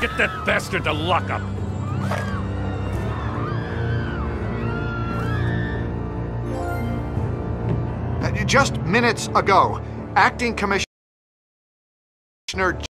Get that bastard to lockup! Just minutes ago, Acting Commissioner